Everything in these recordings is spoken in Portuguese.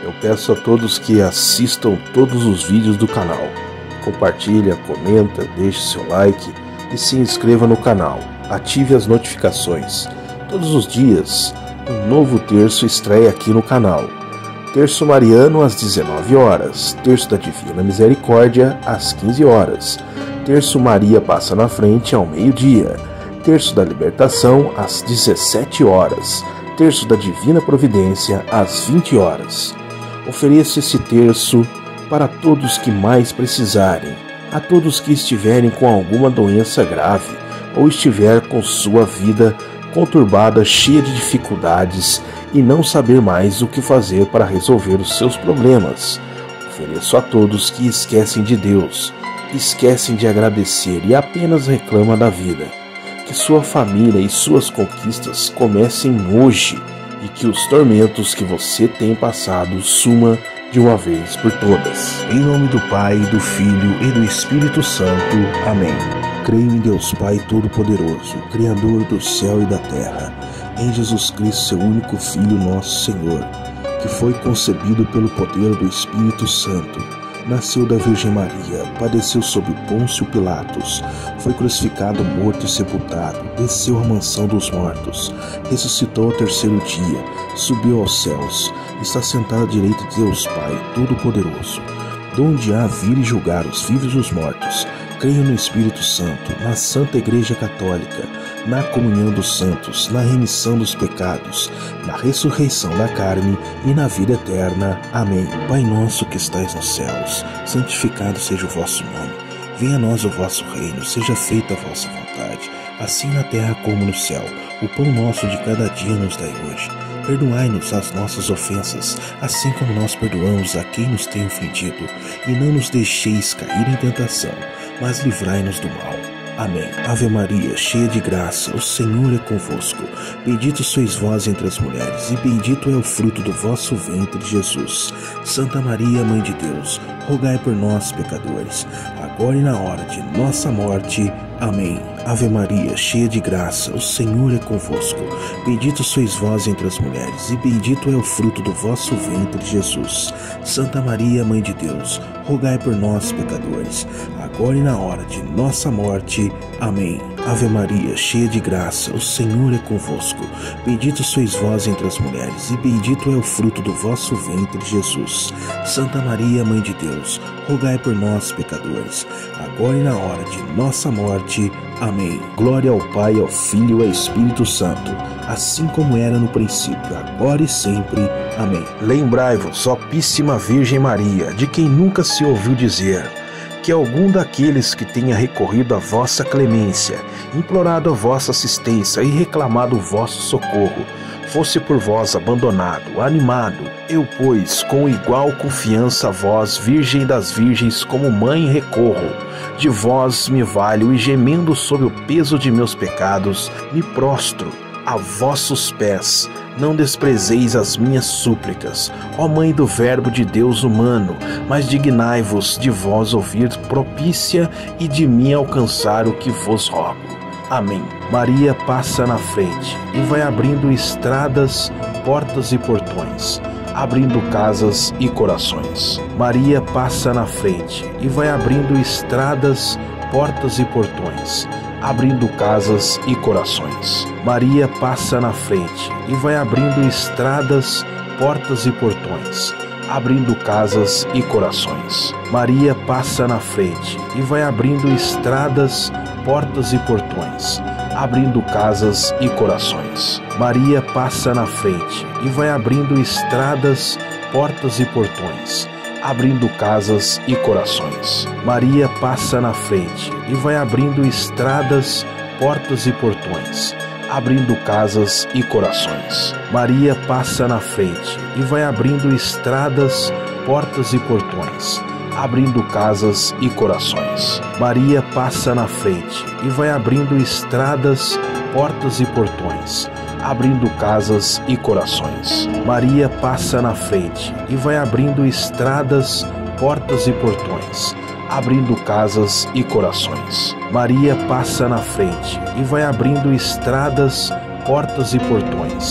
Eu peço a todos que assistam todos os vídeos do canal. Compartilha, comenta, deixe seu like e se inscreva no canal. Ative as notificações. Todos os dias, um novo terço estreia aqui no canal. Terço mariano às 19 horas, terço da Divina Misericórdia às 15 horas, terço Maria passa na frente ao meio-dia, terço da Libertação às 17 horas, terço da Divina Providência às 20 horas. Ofereço esse terço para todos que mais precisarem, a todos que estiverem com alguma doença grave ou estiver com sua vida conturbada, cheia de dificuldades e não saber mais o que fazer para resolver os seus problemas. Ofereço a todos que esquecem de Deus, esquecem de agradecer e apenas reclamam da vida. Que sua família e suas conquistas comecem hoje e que os tormentos que você tem passado sumam de uma vez por todas. Em nome do Pai, do Filho e do Espírito Santo. Amém. Creio em Deus Pai Todo-Poderoso, Criador do céu e da terra, em Jesus Cristo, seu único Filho, nosso Senhor, que foi concebido pelo poder do Espírito Santo, nasceu da Virgem Maria, padeceu sob Pôncio Pilatos, foi crucificado, morto e sepultado, desceu à mansão dos mortos, ressuscitou ao terceiro dia, subiu aos céus, está sentado à direita de Deus Pai Todo-Poderoso, donde há vir e julgar os vivos e os mortos. Creio no Espírito Santo, na Santa Igreja Católica, na comunhão dos santos, na remissão dos pecados, na ressurreição da carne e na vida eterna. Amém. Pai nosso que estais nos céus, santificado seja o vosso nome. Venha a nós o vosso reino, seja feita a vossa vontade, assim na terra como no céu. O pão nosso de cada dia nos dai hoje. Perdoai-nos as nossas ofensas, assim como nós perdoamos a quem nos tem ofendido. E não nos deixeis cair em tentação, mas livrai-nos do mal. Amém. Ave Maria, cheia de graça, o Senhor é convosco. Bendita sois vós entre as mulheres, e bendito é o fruto do vosso ventre, Jesus. Santa Maria, Mãe de Deus, rogai por nós, pecadores, agora e na hora de nossa morte. Amém. Ave Maria, cheia de graça, o Senhor é convosco. Bendita sois vós entre as mulheres, e bendito é o fruto do vosso ventre, Jesus. Santa Maria, Mãe de Deus, rogai por nós, pecadores, agora e na hora de nossa morte. Amém. Ave Maria, cheia de graça, o Senhor é convosco. Bendita sois vós entre as mulheres, e bendito é o fruto do vosso ventre, Jesus. Santa Maria, Mãe de Deus, rogai por nós, pecadores, agora e na hora de nossa morte. Amém. Glória ao Pai, ao Filho e ao Espírito Santo, assim como era no princípio, agora e sempre. Amém. Lembrai-vos, ó Píssima Virgem Maria, de quem nunca se ouviu dizer que algum daqueles que tenha recorrido à vossa clemência, implorado a vossa assistência e reclamado o vosso socorro, fosse por vós abandonado, animado. Eu, pois, com igual confiança a vós, Virgem das Virgens, como mãe recorro. De vós me valho e, gemendo sob o peso de meus pecados, me prostro a vossos pés. Não desprezeis as minhas súplicas, ó Mãe do Verbo de Deus humano, mas dignai-vos de vós ouvir propícia e de mim alcançar o que vos rogo. Amém. Maria passa na frente e vai abrindo estradas, portas e portões, abrindo casas e corações. Maria passa na frente e vai abrindo estradas, portas e portões, abrindo casas e corações. Maria passa na frente e vai abrindo estradas, portas e portões, abrindo casas e corações. Maria passa na frente e vai abrindo estradas, portas e portões, abrindo casas e corações. Maria passa na frente e vai abrindo estradas, portas e portões, abrindo casas e corações. Maria passa na frente e vai abrindo estradas, portas e portões, abrindo casas e corações. Maria passa na frente e vai abrindo estradas, portas e portões, abrindo casas e corações. Maria passa na frente e vai abrindo estradas, portas e portões, abrindo casas e corações. Maria passa na frente e vai abrindo estradas, portas e portões, abrindo casas e corações. Maria passa na frente e vai abrindo estradas, portas e portões,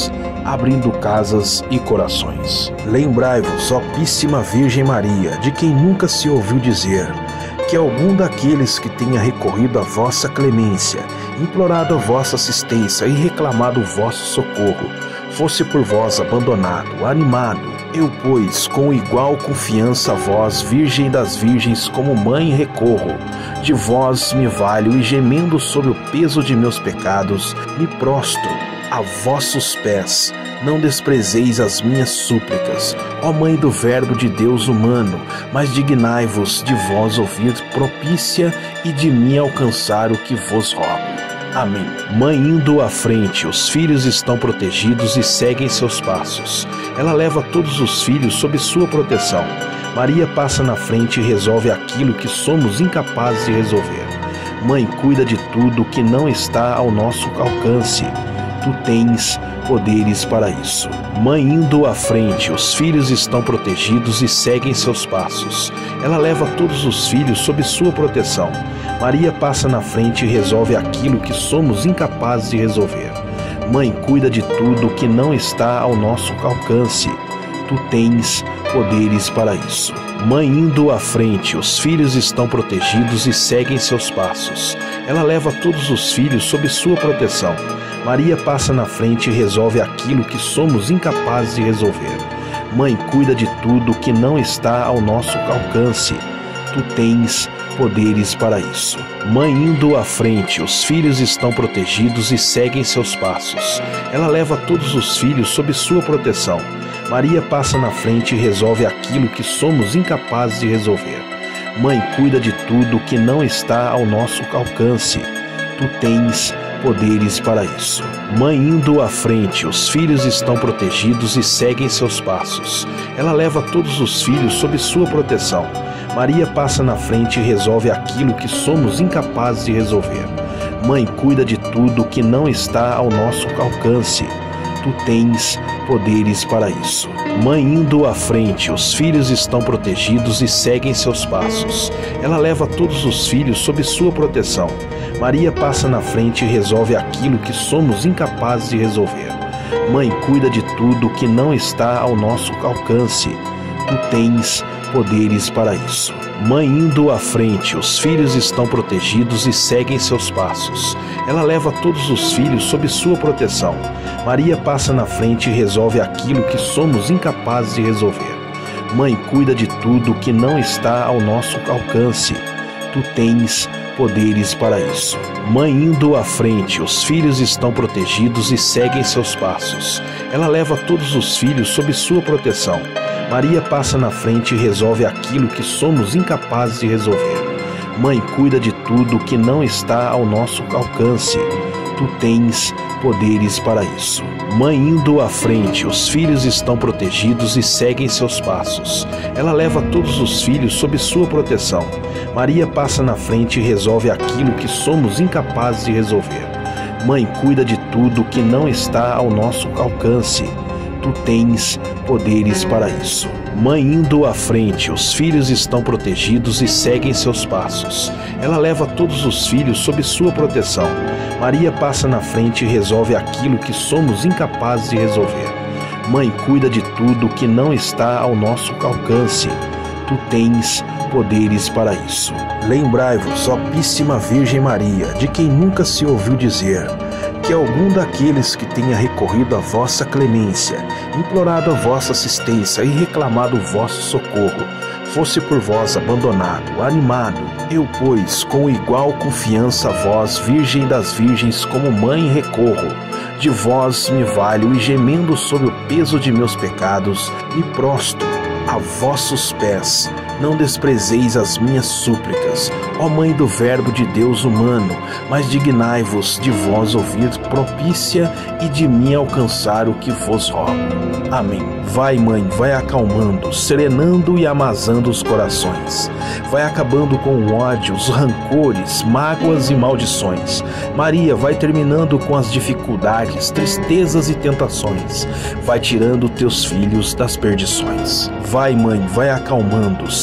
abrindo casas e corações. Lembrai-vos, ó Píssima Virgem Maria, de quem nunca se ouviu dizer que algum daqueles que tenha recorrido à vossa clemência, implorado a vossa assistência e reclamado o vosso socorro, fosse por vós abandonado, animado. Eu, pois, com igual confiança a vós, Virgem das Virgens, como mãe recorro. De vós me valho e, gemendo sob o peso de meus pecados, me prostro a vossos pés. Não desprezeis as minhas súplicas, ó Mãe do Verbo de Deus humano, mas dignai-vos de vós ouvir propícia e de mim alcançar o que vos rogo. Amém. Mãe indo à frente, os filhos estão protegidos e seguem seus passos. Ela leva todos os filhos sob sua proteção. Maria passa na frente e resolve aquilo que somos incapazes de resolver. Mãe cuida de tudo que não está ao nosso alcance. Tu tens poderes para isso. Mãe indo à frente, os filhos estão protegidos e seguem seus passos. Ela leva todos os filhos sob sua proteção. Maria passa na frente e resolve aquilo que somos incapazes de resolver. Mãe cuida de tudo que não está ao nosso alcance. Tu tens poderes para isso. Mãe indo à frente, os filhos estão protegidos e seguem seus passos. Ela leva todos os filhos sob sua proteção. Maria passa na frente e resolve aquilo que somos incapazes de resolver. Mãe cuida de tudo que não está ao nosso alcance. Tu tens poderes para isso. Mãe indo à frente, os filhos estão protegidos e seguem seus passos. Ela leva todos os filhos sob sua proteção. Maria passa na frente e resolve aquilo que somos incapazes de resolver. Mãe cuida de tudo que não está ao nosso alcance. Tu tens poderes para isso. Mãe indo à frente, os filhos estão protegidos e seguem seus passos. Ela leva todos os filhos sob sua proteção. Maria passa na frente e resolve aquilo que somos incapazes de resolver. Mãe cuida de tudo que não está ao nosso alcance. Tu tens poderes para isso. Mãe indo à frente, os filhos estão protegidos e seguem seus passos. Ela leva todos os filhos sob sua proteção. Maria passa na frente e resolve aquilo que somos incapazes de resolver. Mãe cuida de tudo que não está ao nosso alcance. Tu tens poderes para isso. Mãe indo à frente, os filhos estão protegidos e seguem seus passos. Ela leva todos os filhos sob sua proteção. Maria passa na frente e resolve aquilo que somos incapazes de resolver. Mãe cuida de tudo que não está ao nosso alcance. Tu tens poderes para isso. Mãe indo à frente, os filhos estão protegidos e seguem seus passos. Ela leva todos os filhos sob sua proteção. Maria passa na frente e resolve aquilo que somos incapazes de resolver. Mãe cuida de tudo que não está ao nosso alcance. Tu tens poderes para isso. Mãe indo à frente, os filhos estão protegidos e seguem seus passos. Ela leva todos os filhos sob sua proteção. Maria passa na frente e resolve aquilo que somos incapazes de resolver. Mãe cuida de tudo que não está ao nosso alcance. Tu tens poderes para isso. Mãe indo à frente, os filhos estão protegidos e seguem seus passos. Ela leva todos os filhos sob sua proteção. Maria passa na frente e resolve aquilo que somos incapazes de resolver. Mãe cuida de tudo que não está ao nosso alcance. Tu tens poderes para isso. Lembrai-vos, ó Píssima Virgem Maria, de quem nunca se ouviu dizer que algum daqueles que tenha recorrido à vossa clemência, implorado a vossa assistência e reclamado o vosso socorro, fosse por vós abandonado, animado. Eu, pois, com igual confiança a vós, Virgem das Virgens, como mãe recorro. De vós me valho e, gemendo sob o peso de meus pecados, me prostro a vossos pés. Não desprezeis as minhas súplicas, ó Mãe do Verbo de Deus humano, mas dignai-vos de vós ouvir propícia e de mim alcançar o que vos rogo. Amém. Vai, Mãe, vai acalmando, serenando e amazando os corações. Vai acabando com o ódio, os rancores, mágoas e maldições. Maria, vai terminando com as dificuldades, tristezas e tentações. Vai tirando teus filhos das perdições. Vai, Mãe, vai acalmando,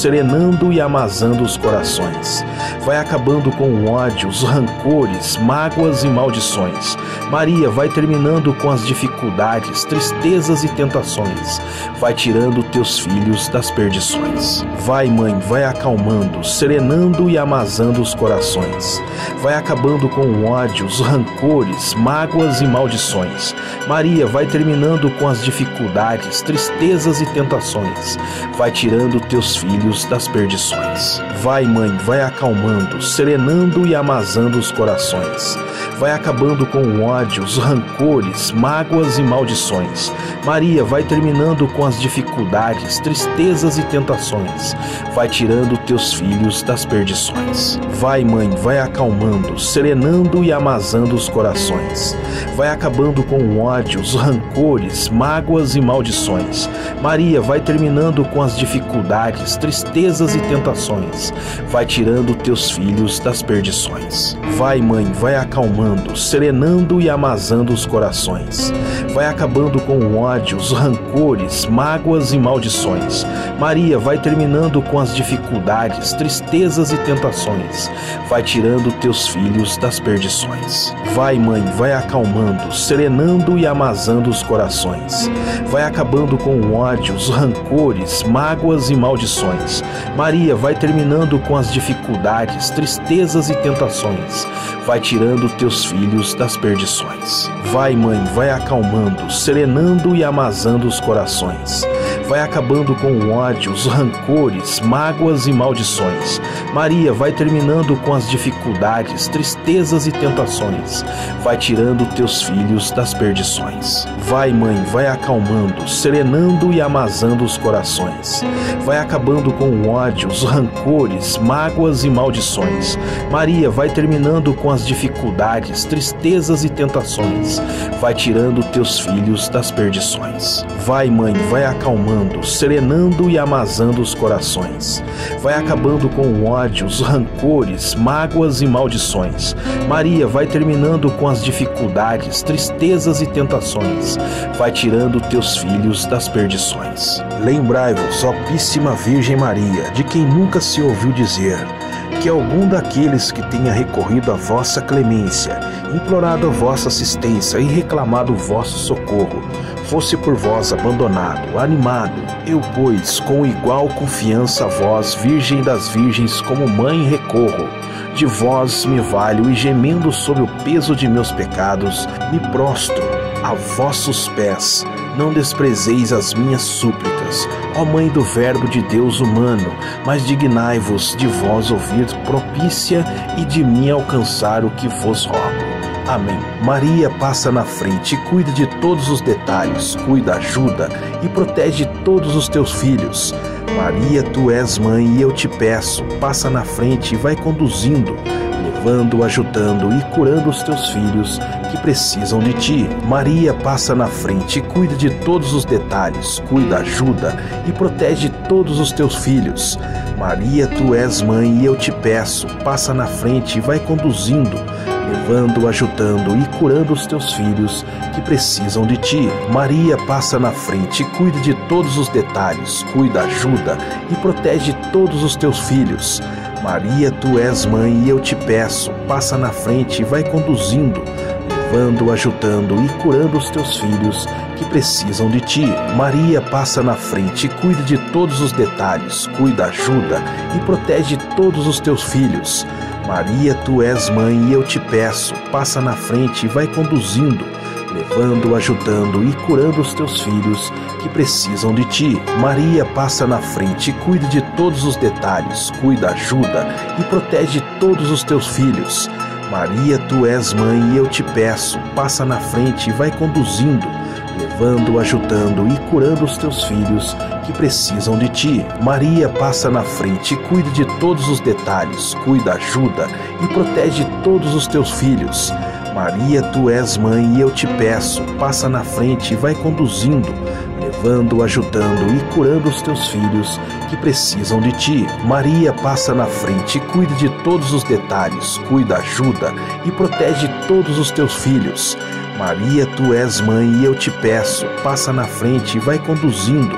serenando e amasando os corações. Vai acabando com o ódio, os rancores, mágoas e maldições. Maria vai terminando com as dificuldades, tristezas e tentações. Vai tirando teus filhos das perdições. Vai, mãe, vai acalmando, serenando e amasando os corações. Vai acabando com o ódio, os rancores, mágoas e maldições. Maria vai terminando com as dificuldades, tristezas e tentações. Vai tirando teus filhos das perdições. Vai, mãe, vai acalmando, serenando e amasando os corações. Vai acabando com o ódio, os rancores, mágoas e maldições. Maria vai terminando com as dificuldades, tristezas e tentações. Vai tirando teus filhos das perdições. Vai, mãe, vai acalmando, serenando e amasando os corações. Vai acabando com o ódio, os rancores, mágoas e maldições. Maria vai terminando com as dificuldades, tristezas e tentações. Vai tirando teus filhos das perdições. Vai, mãe, vai acalmando, serenando e amasando os corações. Vai acabando com o ódio, os rancores, mágoas e maldições. Maria vai terminando com as dificuldades, tristezas e tentações. Vai tirando teus filhos das perdições. Vai, mãe, vai acalmando, serenando e amasando os corações. Vai acabando com o ódio, os rancores, mágoas e maldições. Maria vai terminando com as dificuldades, tristezas e tentações. Vai tirando teus filhos das perdições. Vai, mãe, vai acalmando, serenando e amasando os corações. Vai acabando com o ódio, os rancores, mágoas e maldições. Maria vai terminando com as dificuldades, tristezas e tentações. Vai tirando teus filhos das perdições. Vai, mãe, vai acalmando, serenando e amasando os corações. Vai acabando com o ódio, os rancores, mágoas e maldições. Maria vai terminando com as dificuldades, tristezas e tentações. Vai tirando teus filhos das perdições. Vai, mãe, vai acalmando, serenando e amasando os corações. Vai acabando com o ódio, os rancores, mágoas e maldições. Maria vai terminando com as dificuldades, tristezas e tentações. Vai tirando teus filhos das perdições. Lembrai-vos, ó Puríssima Virgem Maria, de quem nunca se ouviu dizer que algum daqueles que tenha recorrido à vossa clemência, implorado a vossa assistência e reclamado o vosso socorro, fosse por vós abandonado, animado. Eu, pois, com igual confiança a vós, Virgem das Virgens, como mãe recorro. De vós me valho e, gemendo sob o peso de meus pecados, me prostro a vossos pés. Não desprezeis as minhas súplicas, ó Mãe do Verbo de Deus humano, mas dignai-vos de vós ouvir propícia e de mim alcançar o que vos rogo. Amém. Maria passa na frente e cuida de todos os detalhes, cuida, ajuda e protege todos os teus filhos. Maria, tu és mãe e eu te peço, passa na frente e vai conduzindo, levando, ajudando e curando os teus filhos que precisam de ti. Maria passa na frente e cuida de todos os detalhes, cuida, ajuda e protege todos os teus filhos. Maria, tu és mãe e eu te peço, passa na frente e vai conduzindo, levando, ajudando e curando os teus filhos que precisam de ti. Maria passa na frente e cuida de todos os detalhes, cuida, ajuda e protege todos os teus filhos. Maria, tu és mãe e eu te peço, passa na frente e vai conduzindo, levando, ajudando e curando os teus filhos que precisam de ti. Maria passa na frente e cuida de todos os detalhes, cuida, ajuda e protege todos os teus filhos. Maria, tu és mãe e eu te peço, passa na frente e vai conduzindo, levando, ajudando e curando os teus filhos que precisam de ti. Maria passa na frente e cuida de todos os detalhes, cuida, ajuda e protege todos os teus filhos. Maria, tu és mãe e eu te peço, passa na frente e vai conduzindo, levando, ajudando e curando os teus filhos que precisam de ti. Maria passa na frente e cuida de todos os detalhes, cuida, ajuda e protege todos os teus filhos. Maria, tu és mãe e eu te peço, passa na frente e vai conduzindo, levando, ajudando e curando os teus filhos que precisam de ti. Maria passa na frente e cuida de todos os detalhes, cuida, ajuda e protege todos os teus filhos. Maria, tu és mãe e eu te peço, passa na frente e vai conduzindo,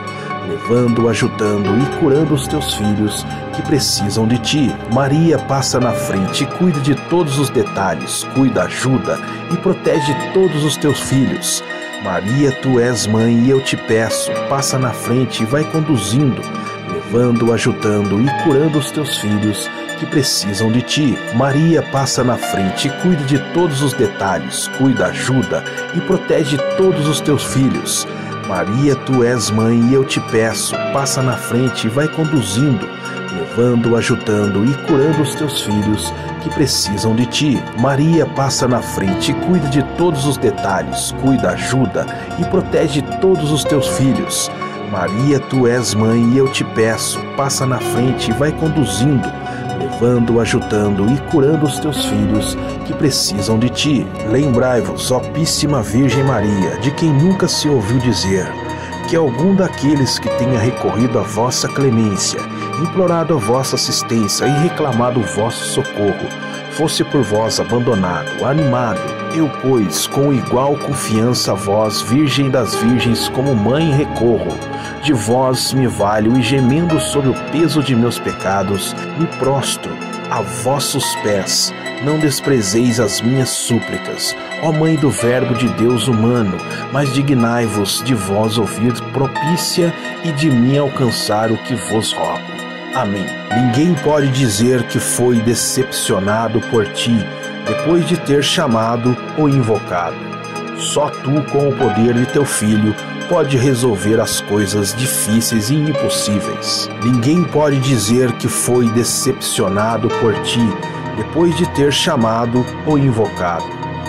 levando, ajudando e curando os teus filhos que precisam de ti. Maria passa na frente e cuida de todos os detalhes, cuida, ajuda e protege todos os teus filhos. Maria, tu és mãe e eu te peço, passa na frente e vai conduzindo, levando, ajudando e curando os teus filhos que precisam de ti. Maria passa na frente e cuida de todos os detalhes, cuida, ajuda e protege todos os teus filhos. Maria, tu és mãe e eu te peço, passa na frente e vai conduzindo, levando, ajudando e curando os teus filhos que precisam de ti. Maria passa na frente e cuida de todos os detalhes, cuida, ajuda e protege todos os teus filhos. Maria, tu és mãe e eu te peço, passa na frente e vai conduzindo, levando, ajudando e curando os teus filhos que precisam de ti. Lembrai-vos, ó Píssima Virgem Maria, de quem nunca se ouviu dizer que algum daqueles que tenha recorrido à vossa clemência, implorado a vossa assistência e reclamado o vosso socorro, fosse por vós abandonado, animado. Eu, pois, com igual confiança a vós, Virgem das Virgens, como mãe recorro. De vós me valho e, gemendo sob o peso de meus pecados, me prostro a vossos pés. Não desprezeis as minhas súplicas, ó Mãe do Verbo de Deus humano, mas dignai-vos de vós ouvir propícia e de mim alcançar o que vos rogo. Amém. Ninguém pode dizer que foi decepcionado por ti, depois de ter chamado ou invocado. Só tu, com o poder de teu Filho, pode resolver as coisas difíceis e impossíveis. Ninguém pode dizer que foi decepcionado por ti, depois de ter chamado ou invocado.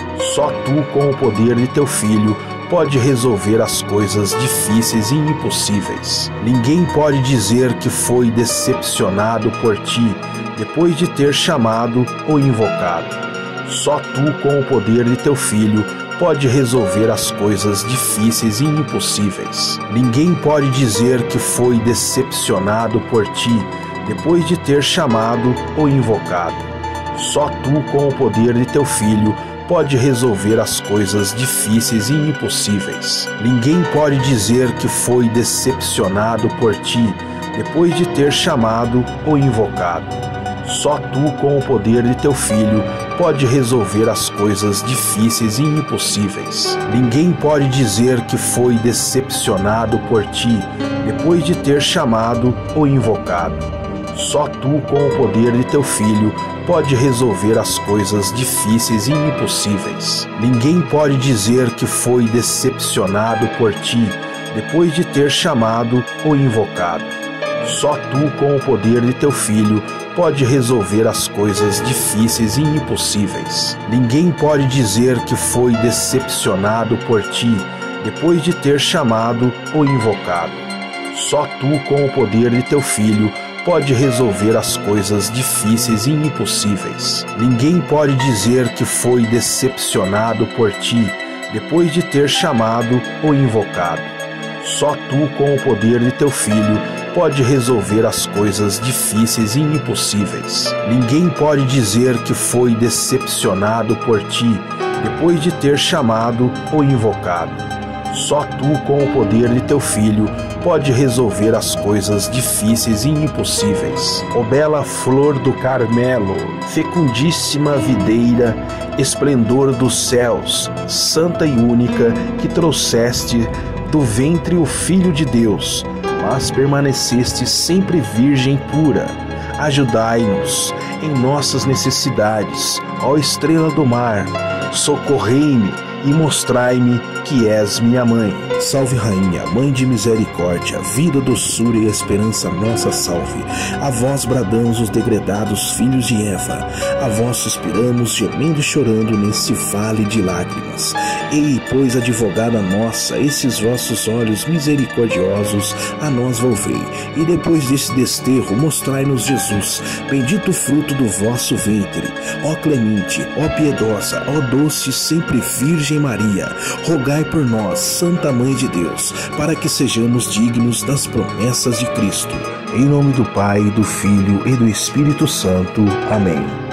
Só tu, com o poder de teu Filho, pode resolver as coisas difíceis e impossíveis. Ninguém pode dizer que foi decepcionado por ti, depois de ter chamado ou invocado. Só tu, com o poder de teu Filho, pode resolver as coisas difíceis e impossíveis. Ninguém pode dizer que foi decepcionado por ti, depois de ter chamado ou invocado. Só tu, com o poder de teu Filho, pode resolver as coisas difíceis e impossíveis. Ninguém pode dizer que foi decepcionado por ti, depois de ter chamado ou invocado. Só tu, com o poder de teu Filho, pode resolver as coisas difíceis e impossíveis. Ninguém pode dizer que foi decepcionado por ti, depois de ter chamado ou invocado. Só tu, com o poder de teu Filho, pode resolver as coisas difíceis e impossíveis. Ninguém pode dizer que foi decepcionado por ti, depois de ter chamado ou invocado. Só tu, com o poder de teu Filho, pode resolver as coisas difíceis e impossíveis. Ninguém pode dizer que foi decepcionado por ti, depois de ter chamado ou invocado. Só tu, com o poder de teu Filho, pode resolver as coisas difíceis e impossíveis. Ninguém pode dizer que foi decepcionado por ti, depois de ter chamado ou invocado. Só tu, com o poder de teu Filho, pode resolver as coisas difíceis e impossíveis. Ninguém pode dizer que foi decepcionado por ti, depois de ter chamado ou invocado. Só tu, com o poder de teu Filho, pode resolver as coisas difíceis e impossíveis. Ó bela flor do Carmelo, fecundíssima videira, esplendor dos céus, santa e única, que trouxeste do ventre o Filho de Deus, mas permaneceste sempre virgem pura. Ajudai-nos em nossas necessidades, ó estrela do mar, socorrei-me e mostrai-me que és minha mãe. Salve Rainha, Mãe de misericórdia, vida, doçura e esperança nossa salve. A vós bradamos os degredados filhos de Eva, a vós suspiramos gemendo e chorando nesse vale de lágrimas. Ei, pois, advogada nossa, esses vossos olhos misericordiosos a nós volvei, e depois desse desterro mostrai-nos Jesus, bendito o fruto do vosso ventre. Ó clemente, ó piedosa, ó doce sempre Virgem Maria, rogai por nós, Santa Mãe de Deus, para que sejamos dignos das promessas de Cristo. Em nome do Pai, do Filho e do Espírito Santo. Amém.